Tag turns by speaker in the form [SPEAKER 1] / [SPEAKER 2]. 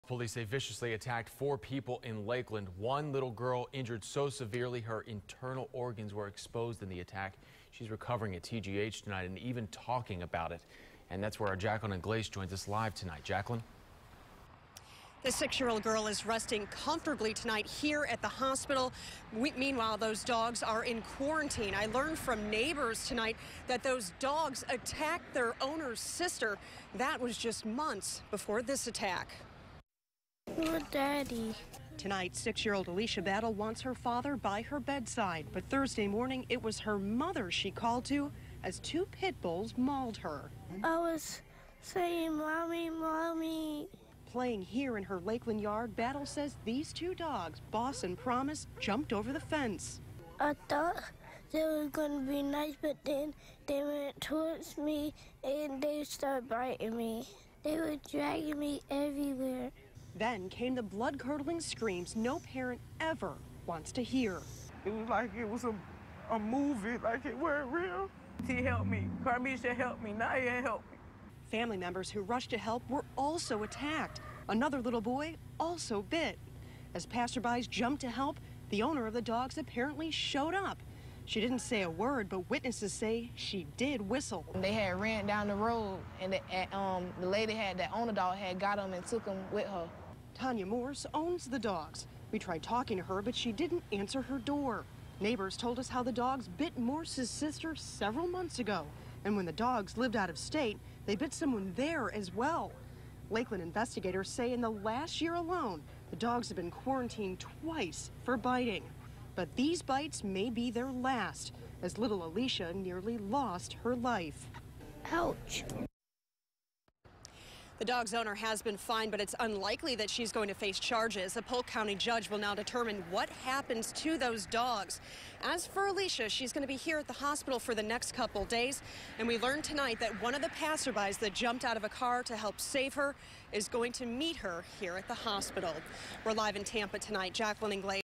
[SPEAKER 1] Police say viciously attacked 4 people in Lakeland. One little girl injured so severely her internal organs were exposed in the attack. She's recovering at TGH tonight and even talking about it. And that's where our Jacqueline Glaze joins us live tonight. Jacqueline?
[SPEAKER 2] The 6-year-old girl is resting comfortably tonight here at the hospital. Meanwhile, those dogs are in quarantine. I learned from neighbors tonight that those dogs attacked their owner's sister. That was just months before this attack.
[SPEAKER 3] Oh, Daddy.
[SPEAKER 2] Tonight, 6-year-old Alicia Battle wants her father by her bedside. But Thursday morning, it was her mother she called to as 2 pit bulls mauled her.
[SPEAKER 3] I was saying, Mommy, Mommy.
[SPEAKER 2] Playing here in her Lakeland yard, Battle says these 2 dogs, Boss and Promise, jumped over the fence.
[SPEAKER 3] I thought they were going to be nice, but then they went towards me and they started biting me. They were dragging me everywhere.
[SPEAKER 2] Then came the blood-curdling screams no parent ever wants to hear.
[SPEAKER 4] It was like it was a movie, like it weren't real. He helped me. Carmisha helped me. Naya helped me.
[SPEAKER 2] Family members who rushed to help were also attacked. Another little boy also bit. As passerbys jumped to help, the owner of the dogs apparently showed up. She didn't say a word, but witnesses say she did whistle.
[SPEAKER 5] They had ran down the road, and the lady that owned the dog had got him and took him with her.
[SPEAKER 2] Tanya Morse owns the dogs. We tried talking to her, but she didn't answer her door. Neighbors told us how the dogs bit Morse's sister several months ago. And when the dogs lived out of state, they bit someone there as well. Lakeland investigators say in the last year alone, the dogs have been quarantined twice for biting. But these bites may be their last, as little Alicia nearly lost her life.
[SPEAKER 3] Ouch.
[SPEAKER 2] The dog's owner has been fined, but it's unlikely that she's going to face charges. A Polk County judge will now determine what happens to those dogs. As for Alicia, she's going to be here at the hospital for the next couple days. And we learned tonight that one of the passerbys that jumped out of a car to help save her is going to meet her here at the hospital. We're live in Tampa tonight. Jacqueline Glaze.